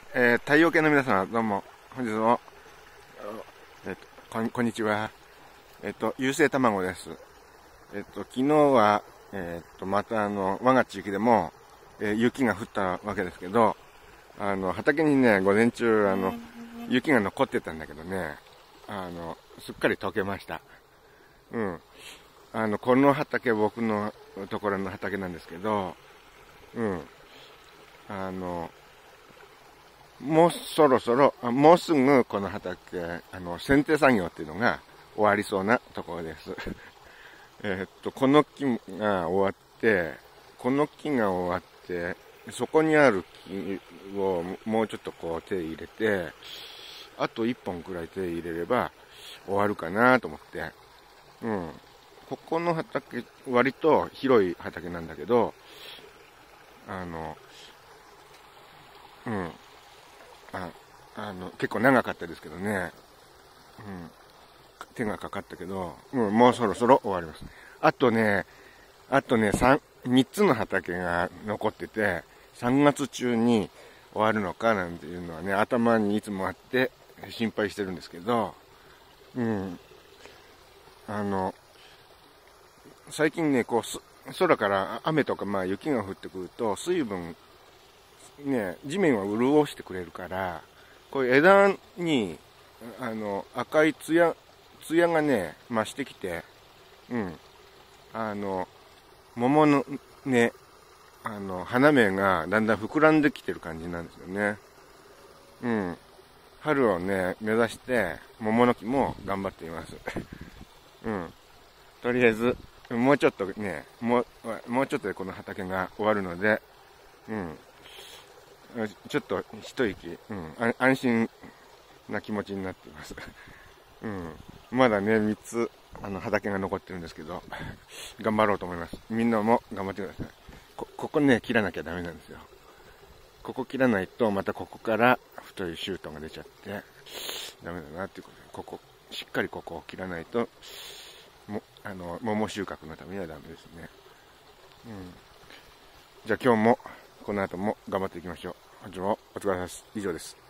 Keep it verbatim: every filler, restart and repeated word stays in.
えー、太陽系の皆様、どうも、本日も、えっと、こん、こんにちは。えっと、優勢卵です。えっと、昨日は、えっと、またあの、我が地域でも、えー、雪が降ったわけですけど、あの、畑にね、午前中、あの、雪が残ってたんだけどね、あの、すっかり溶けました。うん。あの、この畑、僕のところの畑なんですけど、うん。あの、もうそろそろ、もうすぐこの畑、あの、剪定作業っていうのが終わりそうなところです。えっと、この木が終わって、この木が終わって、そこにある木をもうちょっとこう手入れて、あと一本くらい手入れれば終わるかなと思って。うん。ここの畑、割と広い畑なんだけど、あの、うん。あ、あの、結構長かったですけどね。うん。手がかかったけど、うん、もうそろそろ終わります。あとね、あとね、三、三つの畑が残ってて、さんがつ中に終わるのかなんていうのはね、頭にいつもあって心配してるんですけど、うん。あの、最近ね、こう、空から雨とかまあ雪が降ってくると、水分、ね、地面を潤してくれるから、こういう枝に、あの、赤いツヤ、ツヤがね、増してきて、うん。あの、桃のね、あの、花芽がだんだん膨らんできてる感じなんですよね。うん。春をね、目指して、桃の木も頑張っています。うん。とりあえず、もうちょっとね、もう、もうちょっとでこの畑が終わるので、うん。ちょっと一息、うん、安心な気持ちになっています。うん。まだね、三つ、あの、畑が残ってるんですけど、頑張ろうと思います。みんなも頑張ってください。こ、ここね、切らなきゃダメなんですよ。ここ切らないと、またここから太いシュートが出ちゃって、ダメだなっていうことで、ここ、しっかりここを切らないと、も、あの、桃収穫のためにはダメですね。うん。じゃあ今日も、この後も頑張っていきましょう。本日もお疲れ様です。以上です。